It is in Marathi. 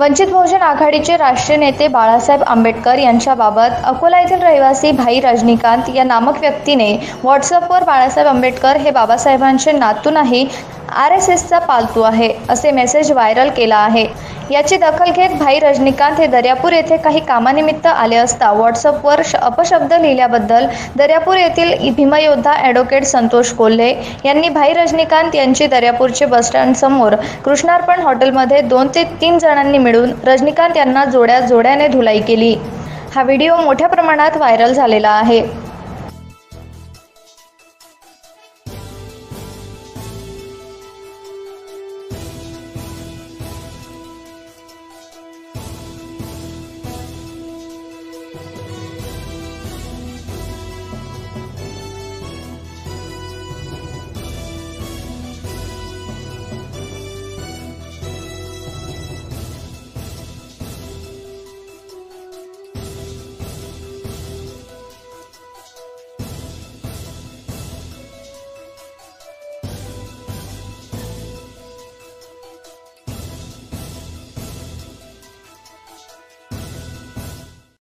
वंचित बहुजन आघाडीचे राष्ट्रीय नेते बाळासाहेब आंबेडकर यांच्याबाबत अकोला येथील रहिवासी भाई रजनीकांत या नामक व्यक्तीने व्हॉट्सअपवर बाळासाहेब आंबेडकर हे बाबासाहेबांचे नातू नाही, RSSचा पालतू आहे असे मेसेज व्हायरल केला आहे। याची दखल घेत भाई रजनीकांत हे दर्यापूर येथे काही कामानिमित्त आले असता व्हॉट्सअपवर अपशब्द लिहिल्याबद्दल दर्यापूर येथील भीमयोद्धा ॲडव्होकेट संतोष कोल्हे यांनी भाई रजनीकांत यांची दर्यापूरचे बसस्टँड समोर कृष्णार्पण हॉटेलमध्ये 2 ते 3 जणांनी मिळून रजनीकांत यांना जोड्याने धुलाई केली। हा व्हिडिओ मोठ्या प्रमाणात व्हायरल झालेला आहे।